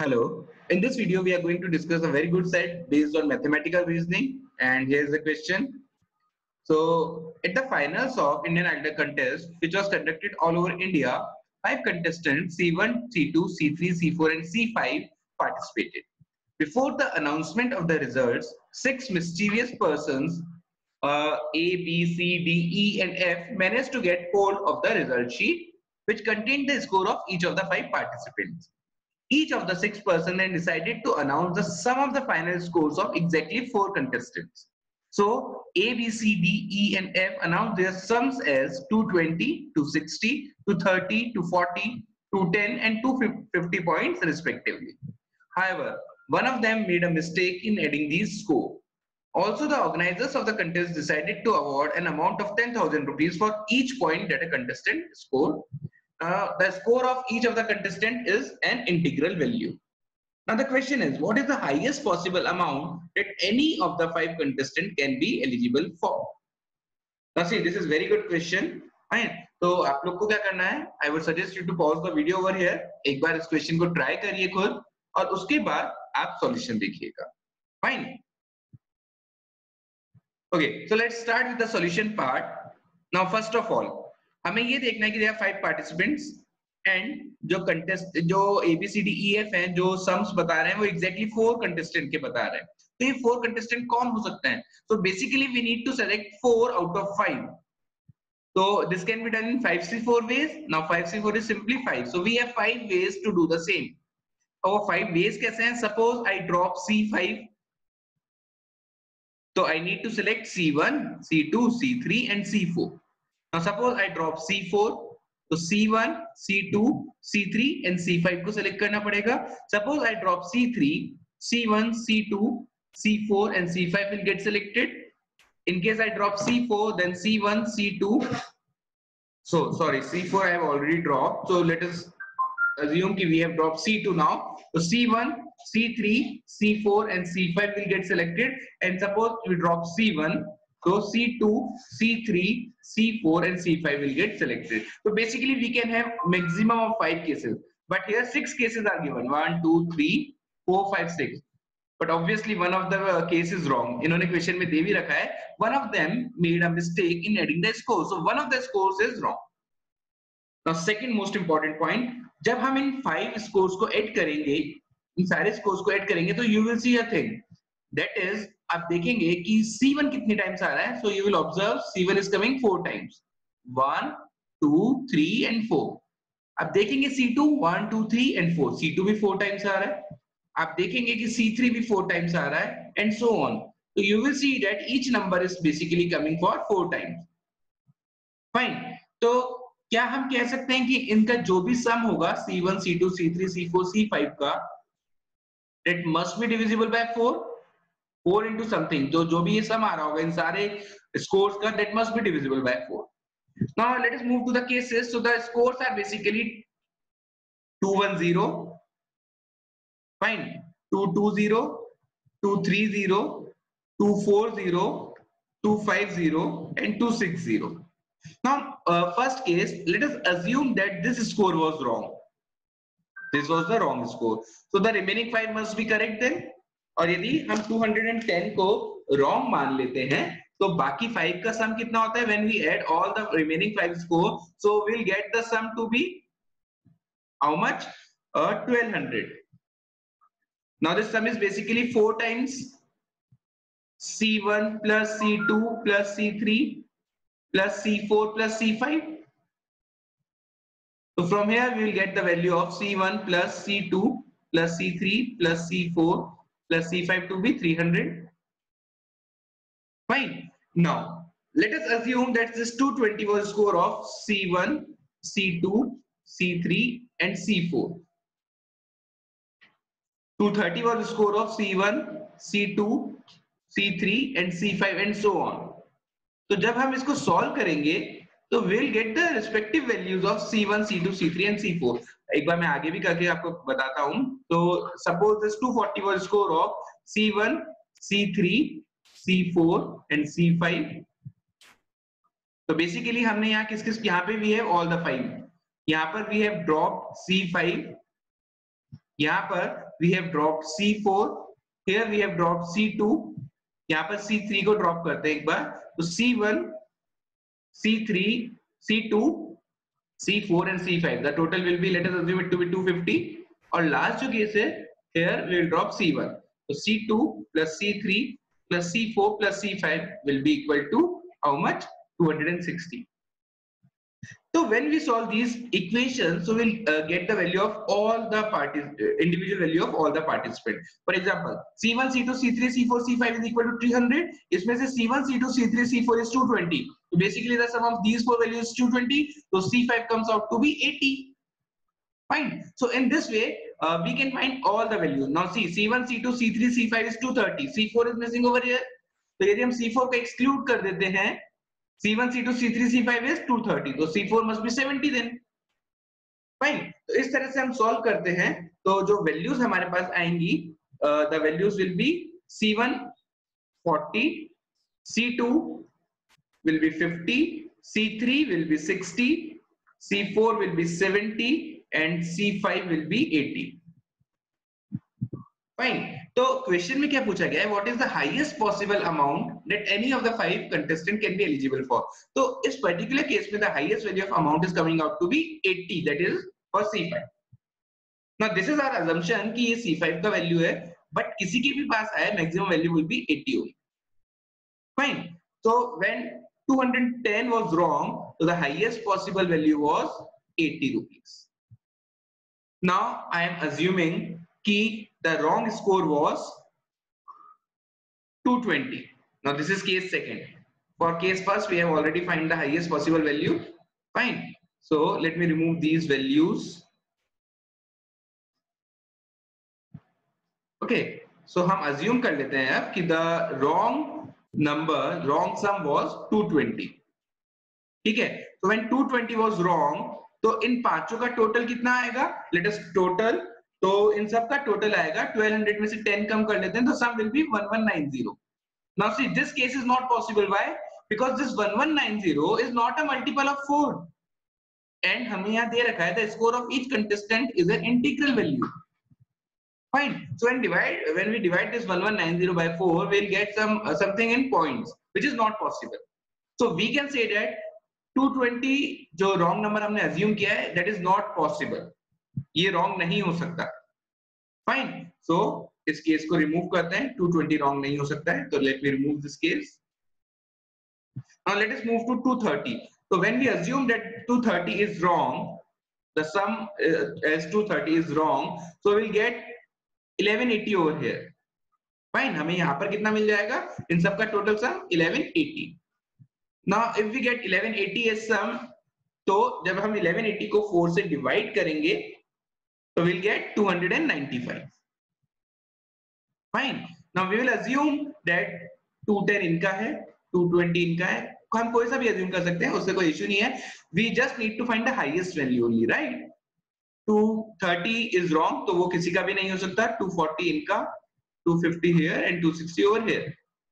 Hello. In this video, we are going to discuss a very good set based on mathematical reasoning. And here's the question. So, at the finals of Indian Idol contest, which was conducted all over India, 5 contestants C1, C2, C3, C4, and C5 participated. Before the announcement of the results, 6 mischievous persons A, B, C, D, E, and F managed to get hold of the result sheet, which contained the score of each of the 5 participants. Each of the 6 persons then decided to announce the sum of the final scores of exactly 4 contestants. So A, B, C, D, E, and F announced their sums as 220, 260, 230, 240, 210, and 250 points respectively. However, one of them made a mistake in adding these scores. Also, the organizers of the contest decided to award an amount of 10,000 rupees for each point that a contestant scored. The score of each of the contestant is an integral value. Now the question is, what is the highest possible amount that any of the 5 contestants can be eligible for? Now see, this is very good question. Fine. तो आप लोग को क्या करना है? I would suggest you to pause the video over here. एक बार इस question को try करिए खुद और उसके बाद आप solution देखिएगा. Fine. Okay, so let's start with the solution part. Now first of all, हमें ये देखना है कि there are 5 participants and जो ABCDEF हैं जो sums बता रहे हैं वो exactly 4 contestant के बता रहे हैं. तो ये 4 contestant कौन हो सकते हैं? So basically we need to select 4 out of 5. So this can be done in 5C4 ways. Now 5C4 is simply 5. So we have 5 ways to do the same. और 5 ways कैसे हैं? Suppose I drop C5. So I need to select C1, C2, C3 and C4. Now suppose I drop C4, तो C1, C2, C3 and C5 को select करना पड़ेगा. Suppose I drop C3, C1, C2, C4 and C5 will get selected. In case I drop C4, then C1, C2. So sorry, C4 I have already dropped. So let us assume that we have dropped C2 now. So C1, C3, C4 and C5 will get selected. And suppose we drop C1, so C2, C3, C4 and C5 will get selected. So basically we can have maximum of 5 cases. But here 6 cases are given. 1, 2, 3, 4, 5, 6. But obviously one of the case is wrong. इन्होंने question में दे भी रखा है. One of them made a mistake in adding the score. So one of the scores is wrong. Now second most important point, जब हम इन 5 scores को add करेंगे, इन सारे scores को add करेंगे तो you will see a thing. That is, आप देखेंगे कि C1 कितने times आ रहा है. So you will observe C1 is coming 4 times. 1, 2, 3 and 4. आप देखेंगे C2 1, 2, 3 and 4. C2 भी 4 times आ रहा है. आप देखेंगे कि C3 भी 4 times आ रहा है and so on. So you will see that each number is basically coming for 4 times. Fine. तो क्या हम कह सकते हैं कि इनका जो भी sum होगा C1, C2, C3, C4, C5 का that must be divisible by 4. 4 into something. जो भी ये sum आ रहा होगा इन सारे scores का that must be divisible by 4. Now let us move to the cases. So the scores are basically 210. Fine. 220, 230, 240, 250 and 260. Now first case, let us assume that this score was wrong. This was the wrong score. So the remaining 5 must be correct then. और यदि हम 210 को wrong मान लेते हैं तो बाकी 5 का sum कितना होता है? When we add all the remaining 5 score, so we'll get the sum to be how much? 1200. Now this sum is basically 4 times C1 plus C2 plus C3 plus C4 plus C5. So from here we will get the value of C1 plus C2 plus C3 plus C4 plus C5 to be 300. Fine. Now let us assume that this 220 was score of C1, C2, C3 and C4. 230 was the score of C1, C2, C3 and C5 and so on. तो जब हम इसको solve करेंगे तो we'll get the respective values of C1, C2, C3 and C4. एक बार मैं आगे भी करके आपको बताता हूँ. तो suppose this 240 was score of C1, C3, C4 and C5. तो basically हमने यहाँ किस यहाँ पे we have all the 5. यहाँ पर we have dropped C5. यहाँ पर we have dropped C4, here we have dropped C2, यहाँ पर C3 को ड्रॉप करते हैं एक बार, तो C1, C3, C2, C4 and C5. The total will be, let us assume it to be 250. और लास्ट जो केस है, here we will drop C1. So C2 plus C3 plus C4 plus C5 will be equal to how much? 260. So when we solve these equations, so we'll get the value of all the individual value of all the participants. For example, C1, C2, C3, C4, C5 is equal to 300. इसमें से C1, C2, C3, C4 is 220. So basically the sum of these four values is 220. So C5 comes out to be 80. Fine. So in this way, we can find all the values. Now see, C1, C2, C3, C5 is 230. C4 is missing over here. तो यदि हम C4 को exclude कर देते हैं, C1, C2, C3, C5 is 230. तो C4 must be 70 then. Fine. तो इस तरह से हम solve करते हैं. तो जो values हमारे पास आएंगी, the values will be C1 40, C2 will be 50, C3 will be 60, C4 will be 70, and C5 will be 80. Fine. तो क्वेश्चन में क्या पूछा गया है? What is the highest possible amount that any of the 5 contestant can be eligible for? तो इस particular case में the highest value of amount is coming out to be 80, that is for C5. Now this is our assumption कि ये C5 का value है, but किसी के भी पास आए maximum value will be 80 only. Fine. So when 210 was wrong, so the highest possible value was 80 rupees. Now I am assuming कि the wrong score was 220. Now this is case second. For case first, we have already find the highest possible value. Fine. So let me remove these values. Okay. So हम assume कर लेते हैं अब कि the wrong sum was 220. ठीक है. So when 220 was wrong, तो इन पांचों का टोटल कितना आएगा? Let us total. तो इन सब का टोटल आएगा 1200 में से 10 कम कर लेते हैं तो sum will be 1190. Now see, this case is not possible. Why? Because this 1190 is not a multiple of 4. And हमें यहाँ दे रखा है the score of each contestant is an integral value. Fine. So when we divide this 1190 by 4, we'll get something in points, which is not possible. So we can say that 220 जो wrong number हमने assume किया है, that is not possible. ये wrong नहीं हो सकता. Fine. So इस case को रिमूव करते हैं. 220 wrong नहीं हो सकता है. तो let me remove this case. Now let us move to 230. So when we assume that 230 is wrong, the sum as 230 is wrong, so we'll get 1180 over here. Fine. हमें यहाँ पर कितना मिल जाएगा? इन सब का total sum 1180. Now if we get 1180 as sum, तो जब हम 1180 को 4 से divide करेंगे, so we'll get 295. Fine. Now we will assume that 210 इनका है, 220 इनका है. हम कोई सा भी assume कर सकते हैं, उससे कोई issue नहीं है. We just need to find the highest value only, right? 230 is wrong, तो वो किसी का भी नहीं हो सकता. 240 इनका, 250 here and 260 over here.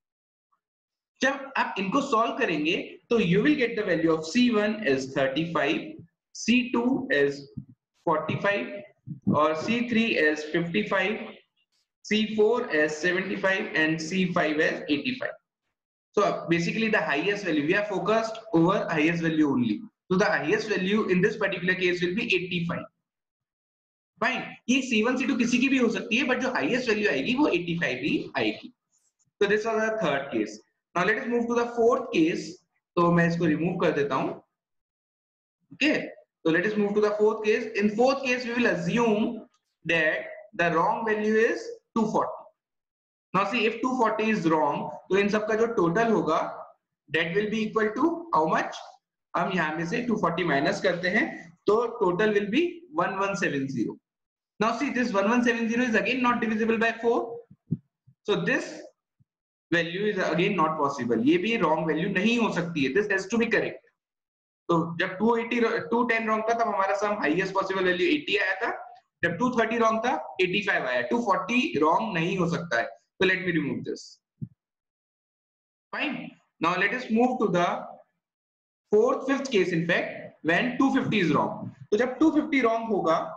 जब आप इनको solve करेंगे, तो you will get the value of C1 as 35, C2 as 45, or C3 as 55, C4 as 75, and C5 as 85. So basically the highest value, we are focused over highest value only. So the highest value in this particular case will be 85. Fine. ये C1, C2 किसी की भी हो सकती है, but जो highest value आएगी वो 85 ही आएगी. So this was the third case. Now let us move to the fourth case. तो मैं इसको remove कर देता हूँ. Okay. So let us move to the fourth case. In fourth case, we will assume that the wrong value is 240. Now see, if 240 is wrong, तो इन सब का जो total होगा, that will be equal to how much? हम यहाँ में से 240 minus करते हैं, तो total will be 1170. Now see, this 1170 is again not divisible by 4. So this value is again not possible. ये भी wrong value नहीं हो सकती है. This has to be correct. तो जब 210 रॉन्ग था तब हमारा सम हाईएस्ट पॉसिबल वैल्यू 80 आया था. जब 230 रॉन्ग था 85 आया. 240 रॉन्ग नहीं हो सकता है. So let me remove this. Fine. Now let us move to the fifth case in fact when 250 is wrong. तो जब 250 रॉन्ग होगा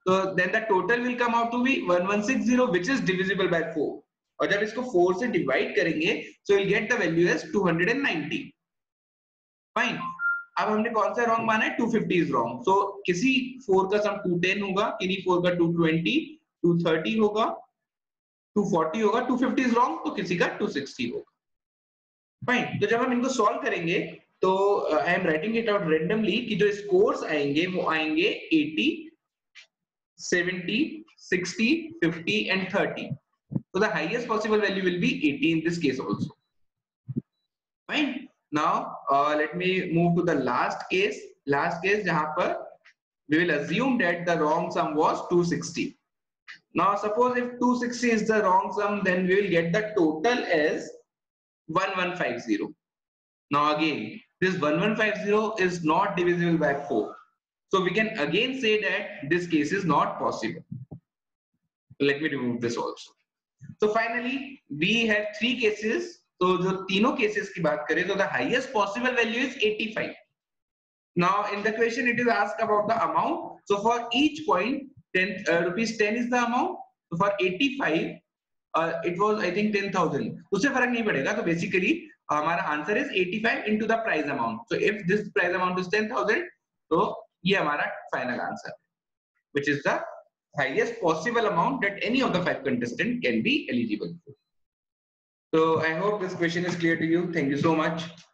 So then the total will come out to be 1160 which is divisible by 4. और जब इसको 4 से divide करेंगे so we'll get the value as 290. Fine. अब हमने कौन सा रॉन्ग माना है? 250 इज रॉन्ग. सो किसी 4 का सम 210 होगा, किसी 4 का 220, 230 होगा, 240 होगा, 250 इज रॉन्ग, तो किसी का 260 होगा. फाइन. तो जब हम इनको सॉल्व करेंगे तो I am writing it out randomly कि जो स्कोर्स आएंगे वो आएंगे 80, 70, 60, 50 and 30. So the highest possible value will be 80 in this case also. Fine. Now let me move to the last case. Last case jahan par we will assume that the wrong sum was 260. Now suppose if 260 is the wrong sum, then we will get the total as 1150. Now again this 1150 is not divisible by 4. So we can again say that this case is not possible. Let me remove this also. So finally we have 3 cases. तो जो तीनों cases की बात करें तो the highest possible value is 85. Now in the question it is asked about the amount. So for each point 10 rupees 10 is the amount. So for 85 it was I think 10,000. उससे फर्क नहीं पड़ेगा. तो basically हमारा answer is 85 into the price amount. So if this price amount is 10,000 तो ये हमारा final answer which is the highest possible amount that any of the 5 contestants can be eligible for. So I hope this question is clear to you. Thank you so much.